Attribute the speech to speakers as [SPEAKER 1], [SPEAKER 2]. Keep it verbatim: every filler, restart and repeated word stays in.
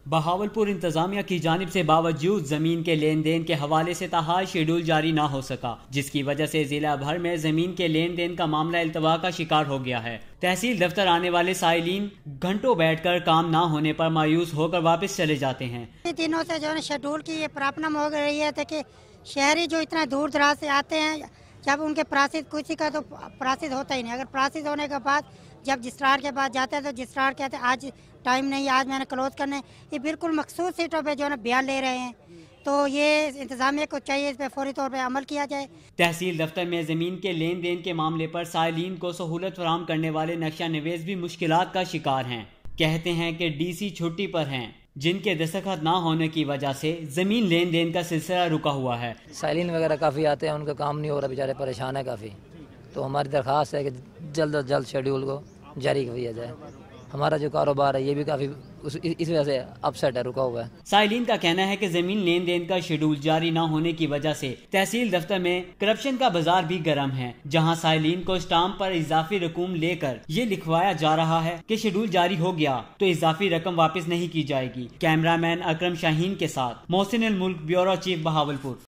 [SPEAKER 1] बहावलपुर इंतजामिया की जानिब से बावजूद जमीन के लेन देन के हवाले से ताहाल शेड्यूल जारी न हो सका, जिसकी वजह से जिला भर में जमीन के लेन देन का मामला इल्तवा का शिकार हो गया है। तहसील दफ्तर आने वाले साइलिन घंटों बैठकर काम न होने पर मायूस होकर वापस चले जाते हैं।
[SPEAKER 2] दिनों से जो है शेड्यूल की ये प्रॉब्लम हो रही है कि शहरी जो इतना दूर दराज से आते हैं, जब उनके प्रासिद कुछ का तो प्रासिद होता ही नहीं। अगर प्रासिद होने के बाद जब रजिस्ट्रार के पास जाते हैं तो रजिस्ट्रार कहते हैं आज टाइम नहीं, आज मैंने क्लोज करने। ये बिल्कुल मखसूस सीटों पे जो है ना बयान ले रहे हैं, तो ये इंतजामिया को चाहिए इस पे फौरी तौर पे अमल किया जाए।
[SPEAKER 1] तहसील दफ्तर में जमीन के लेन देन के मामले पर साइलिन को सहूलत फराहम करने वाले नक्शा निवेश भी मुश्किलात का शिकार हैं। कहते हैं कि डीसी छुट्टी पर हैं, जिनके दस्तखत ना होने की वजह से जमीन लेन देन का सिलसिला रुका हुआ है।
[SPEAKER 3] साइलिन वगैरह काफ़ी आते हैं, उनका काम नहीं हो रहा, बेचारे परेशान है काफ़ी। तो हमारी दरख्वास्त है कि जल्द अज जल्द शेड्यूल को जारी किया जाए। हमारा जो कारोबार है ये भी काफ़ी इस वजह से अपसेट है, रुका हुआ है।
[SPEAKER 1] साइलिन का कहना है कि जमीन लेन देन का शेड्यूल जारी न होने की वजह से तहसील दफ्तर में करप्शन का बाजार भी गर्म है, जहां साइलिन को स्टाम्प पर इजाफी रकूम लेकर ये लिखवाया जा रहा है कि शेड्यूल जारी हो गया तो इजाफी रकम वापस नहीं की जाएगी। कैमरामैन अकरम शाहीन के साथ मोहसिन अल मुल्क, ब्यूरो चीफ, बहावलपुर।